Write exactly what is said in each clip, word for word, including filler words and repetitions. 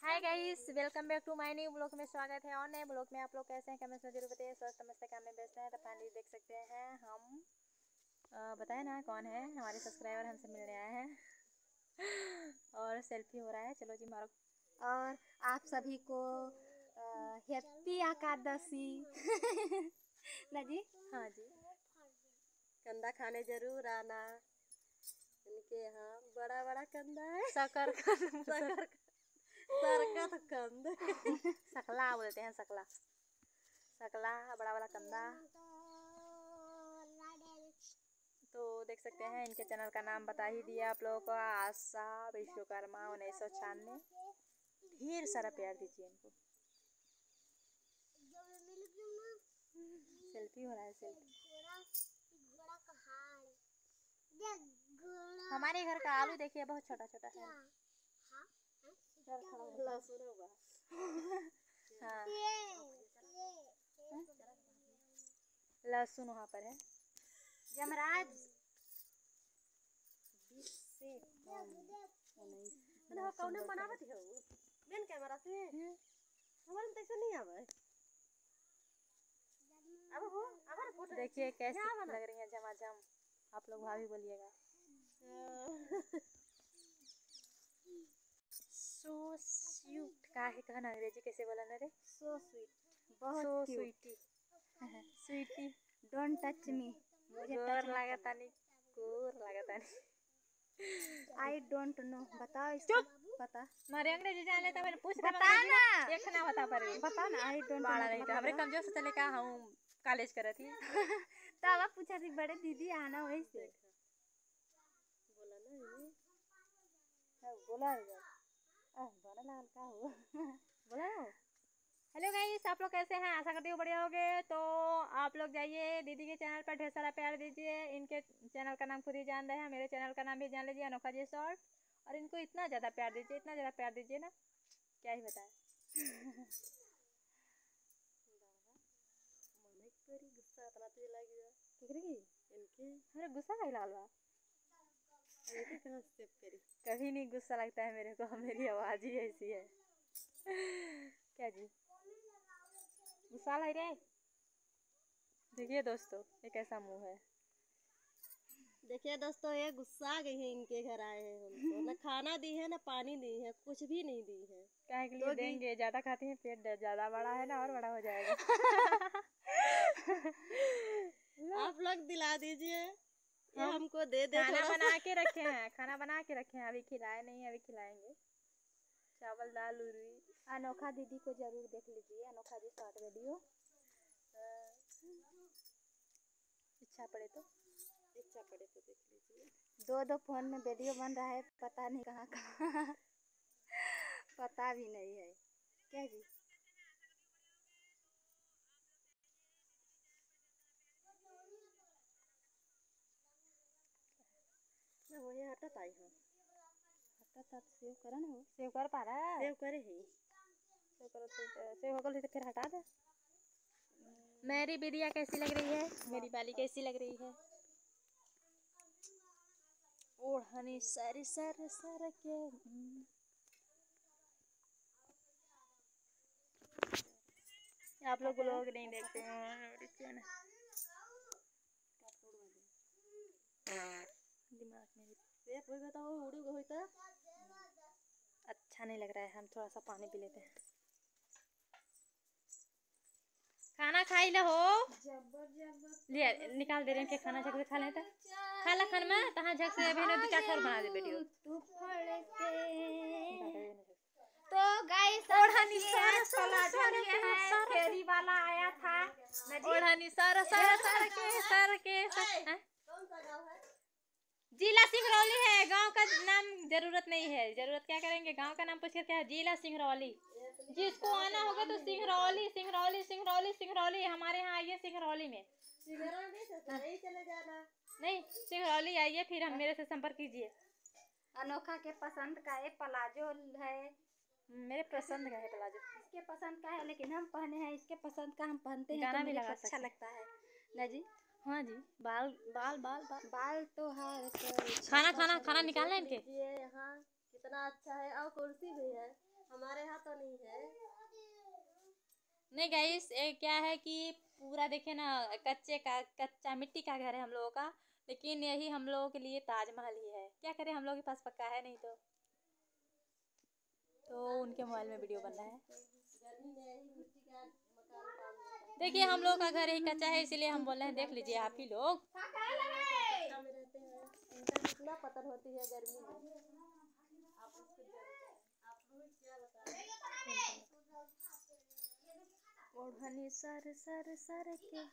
Hi guys, welcome back to my new blog में स्वागत है। और नए ब्लॉग में आप लोग कैसे हैं कमेंट्स में जरूर बताइए। स्वस्थ मस्त काम में व्यस्त हैं तो फाइनली देख सकते हैं हम बताए ना कौन है हमारे सब्सक्राइबर हमसे मिलने आए हैं और सेल्फी हो रहा है। चलो जी मारो। और आप सभी को हैप्पी एकादशी ना जी। हाँ जी, कंदा खाने जरूर आना। इनके यहाँ बड़ा बड़ा कंदा है। शकर शकर सरकत कंद सकला बोलते हैं, सकला सकला बड़ा बड़ा कंदा। तो देख सकते हैं इनके चैनल का नाम बता ही दिया आप लोगों को, आशा विश्वकर्मा उन्नीस सौ छियानवे। ढेर सारा प्यार दीजिए इनको। सेल्फी हो रहा है, सेल्फी। हमारे घर का आलू देखिए बहुत छोटा छोटा है। लहसुन होगा। हाँ, लहसुन वहाँ पर है। यमराज कौन बनावत है मेन कैमरा से हमारे में तैसे नहीं आवे। अब हो अब देखिए कैसी लग रही है झमाझम। आप लोग भाभी बोलिएगा। सो स्वीट का है कहना, अंग्रेजी कैसे बोला ना रे? सो स्वीट, बहुत so cute. Sweetie sweetie don't touch me. मुझे गोर लागता नहीं, गोर लागता नहीं। I don't know. बताओ इसका चुप। पता। मारे अंग्रेजी जान लेता मैंने पूछ बता ना। एक ना बता पर बता ना। आई डोंट बाड़ा नो नहीं था हमरे कमजोर से चले का हम कॉलेज कर थी। तब आप पूछा थी बड़े दीदी आना वही से बोला ना ये बोला आ बड़ा लाल का हो बोला। हेलो गाइस, आप लोग कैसे हैं? आशा करती हूँ बढ़िया होगे। तो आप लोग जाइए दीदी के चैनल पर ढेर सारा प्यार दीजिए। इनके चैनल का नाम खुद ही जान रहे हैं, मेरे चैनल का नाम भी जान लीजिए, अनोखा जी शॉर्ट। और इनको इतना ज़्यादा प्यार दीजिए, इतना ज़्यादा प्यार दीजिए ना, क्या ही बताएं। गुस्सा इतना तुझे लग गया किकरी इनके मेरा गुस्सा का लाल बा ये कहां से करी। कभी नहीं गुस्सा लगता है मेरे को, मेरी आवाज ही ऐसी है। क्या जी गुस्सा लग रहा है? देखिए दोस्तों ये कैसा मुंह है। देखिए दोस्तों ये गुस्सा गई है। इनके घर आए हैं हमको ना खाना दी है ना पानी दी है, कुछ भी नहीं दी है। क्या के लिए देंगे? ज्यादा खाती हैं पेट ज्यादा बड़ा है ना, और बड़ा हो जाएगा। आप लोग दिला दीजिए। ये हम हमको दे दे। खाना बना के रखे हैं, खाना बना के रखे हैं, अभी खिलाए नहीं, अभी खिलाएंगे। चावल दाल उर्वी। अनोखा दीदी को जरूर देख लीजिए, अनोखा जी शॉर्ट वीडियो। इच्छा पड़े तो इच्छा पड़े तो देख लीजिए। दो दो फोन में वीडियो बन रहा है, पता नहीं कहाँ कहाँ पता भी नहीं है क्या जी। ना वो ये हटत आई हो हटत हट सेव करा ना। हो सेव कर पा रहा है? सेव करे है सेव करो तो सेव हो गई तो फिर हटा दे। मेरी बिटिया कैसी लग रही है? मेरी बाली कैसी लग रही है? ओढ़नी सर सर सर के आप लोग लोग नहीं देखते हैं दिमाग में भी अच्छा नहीं लग रहा है। हम थोड़ा सा पानी पी लेते हैं। खाना खाई लो हो लिया निकाल दे रहे हैं कि खाना झक से खा लेता खा ला खान में तहाँ झक से अभी ना दो चार ठोर बना दे बेटियों। तो गाइस ओढ़नी सारा सारा फेरी वाला आया था। ओढ़नी सारा सारा सारा के सारा के कौन सा गाँव है? जिला सिंगरौली है। गांव का नाम जरूरत नहीं है। जरूरत क्या करेंगे? गांव का नाम पूछ कर क्या है? जिला सिंगरौली। जिसको आना होगा तो सिंगरौली सिंगरौली सिंगरौली सिंगरौली हमारे यहाँ आइए। सिंगरौली में नहीं चले जाना। नहीं सिंगरौली आइए, फिर हम मेरे से संपर्क कीजिए। अनोखा के पसंद का ये प्लाजो है। मेरे पसंद का है प्लाजो। इसके पसंद का है लेकिन हम पहने हैं इसके पसंद का। हम पहनते हैं गाना तो भी मुझे लगा अच्छा लगता है ना जी। हाँ जी। बाल बाल बाल बाल बाल तो है। खाना खाना खाना निकालना इनके। ये यहाँ कितना अच्छा है और कुर्सी भी है। हमारे यहाँ नहीं गाइस, ये क्या है कि पूरा देखे ना, कच्चे का कच्चा मिट्टी का घर है हम लोगों का, लेकिन यही हम लोगों के लिए ताजमहल ही है। क्या करें, हम लोगों के पास पक्का है नहीं तो तो उनके मोबाइल में वीडियो बन रहा है। देखिए हम लोग का घर ही कच्चा है, इसीलिए हम बोल रहे हैं, देख लीजिए आप ही लोग। कितना पतन होती है गर्मी में, आप उसको आप लोग क्या बताएं। ओढ़नी सर सर सर के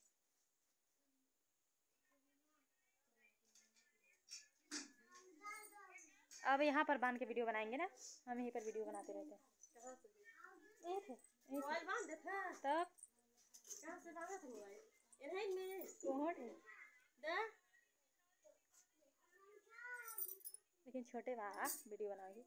अब यहाँ पर बांध के वीडियो बनाएंगे ना, हम यहीं पर वीडियो बनाते रहते हैं। ये थे मोबाइल बांध देता तब कहाँ से बांधा था मोबाइल, इन्हीं में कोहट है, दा लेकिन छोटे बा वीडियो बनाओगी।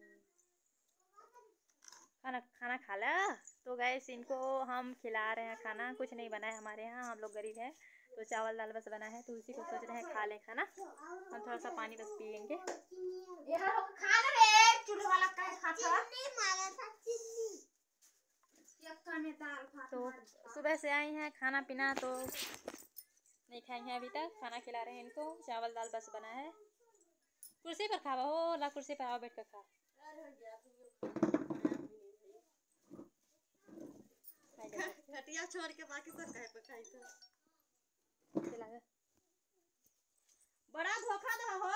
खाना खाना खा ला। तो गैस इनको हम खिला रहे हैं खाना, कुछ नहीं बना है हमारे यहाँ, हम लोग गरीब हैं, तो चावल दाल बस बना है, तो उसी को सोच रहे हैं खा लें खाना। हम थोड़ा सा पानी बस पियेंगे। तो सुबह से आई हैं, खाना पीना तो नहीं खाई हैं अभी तक, खाना खिला रहे हैं इनको, चावल दाल बस बना है। कुर्सी पर खावा हो ला, कुर्सी पर आओ, बैठ कर खा। घटिया छोड़ के बाकी सब कहे पे खाई तो बड़ा धोखा दे हो।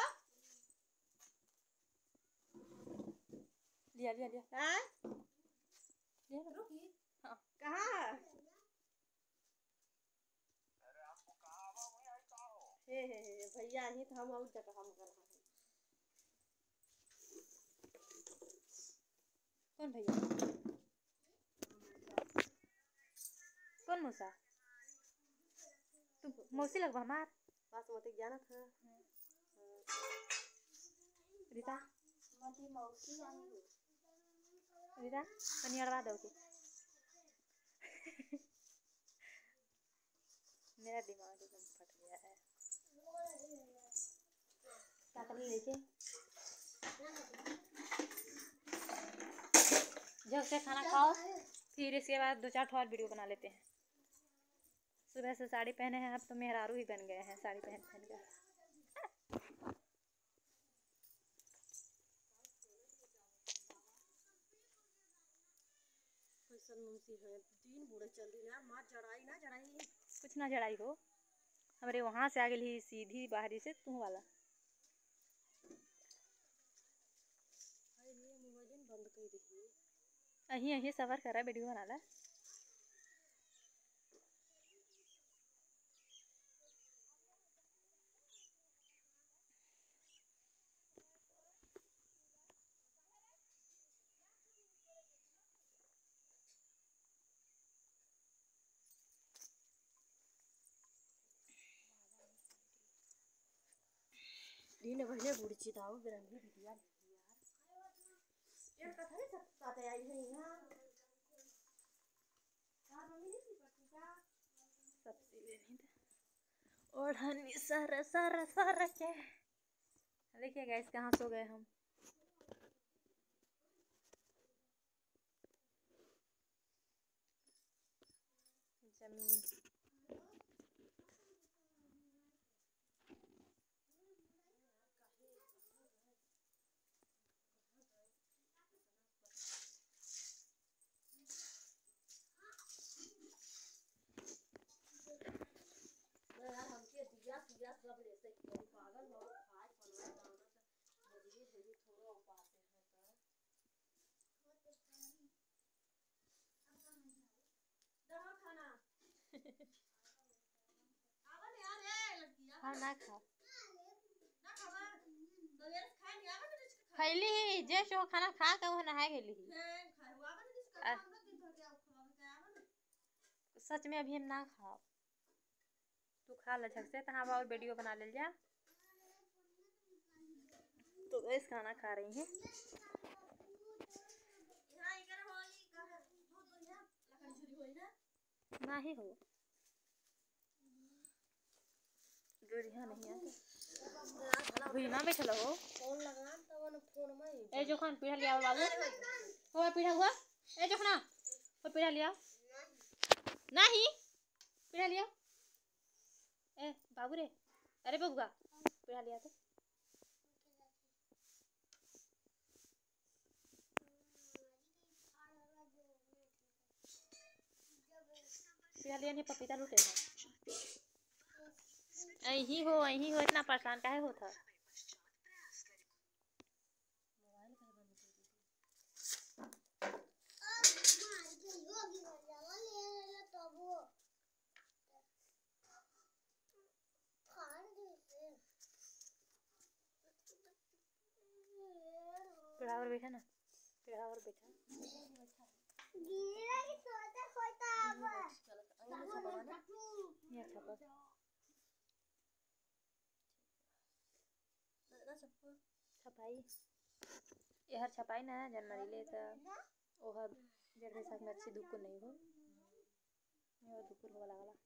लिया लिया लिया हैं लिया रुकी। हाँ कहाँ हे हे हे भैया ही तो हम और जगह हम कर रहे हैं। कौन भैया, कौन मौसा, तुम मौसी लगवा हमार बासमती जाना था रीता, मौसी आई रीता पनी अड़वा दोगे। मेरा दिमाग एकदम फट गया है। काकली लेके जब से खाना खाओ, फिर इसके बाद दो चार ठो और वीडियो बना लेते हैं। सुबह से साड़ी पहने हैं, अब तो मेहरारू ही बन गए हैं साड़ी पहन पहन कर। है तीन बूढ़े चल रही है, माँ जड़ाई ना जड़ाई कुछ ना जड़ाई हो, हमारे वहाँ से आ गई सीधी बाहरी से तू वाला। बंद कर दी अही अही सफर कर रहा है, वीडियो बना ला। दिन भले बुढ़ची दाऊ बिरंगी बिटिया यार एक कथा नहीं साथ आई है यहां यार मम्मी नहीं पड़ती क्या सबसे लेनी था ओढ़नी सर सर सर के। देखिए गाइस कहाँ सो गए हम। जमीन दिया सब ले से पागल लोग खाए बनाए दाना से मजबूर है थोड़ा उपाते हैं तो दवा खाना आवा नहीं यार ए लड़कियां हाँ ना खा ना खावा सवेरे खाए नहीं आवा नहीं खैली ही जे जो खाना खा के वो नहाए गेली ही खाए हुआ आवा नहीं इसका हम लोग दिन भर के खावा के आवा ना सच में अभी हम ना खाओ, तू खा ले झट से, तहाँ और वीडियो बना ले जा। तो इस खाना खा रही हैं यहां इधर हो ई कहां दूध दुनिया लकड़ी छुरी होई ना ना ही हो दूरिया नहीं है भुई ना बैठल हो फोन लगा तब न फोन में ए जोखन पीढ़ा लिया बाबू हो पीढ़ा हुआ ए जोखना हो पीढ़ा लिया नहीं पिढ़ा लिया ए बाबू रे अरे बबुआ पिढ़ा लिया तो पिढ़ा लिया नहीं पपीता लूटे यही हो यही हो इतना परेशान काहे होता पिढ़ा और बैठा ना पिढ़ा और बैठा छपाई यहर छपाई ना जनवरी ले तो ओहर जड़ साथ में अच्छी दुख को नहीं हो दुख होगा लागला